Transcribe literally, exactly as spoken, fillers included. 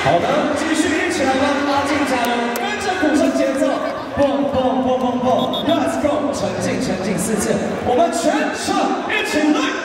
好的，继续一起来吧，阿静加油，跟着鼓声节奏，蹦蹦蹦蹦蹦 ，Let's go，沉浸沉浸四次，我们全场一起来。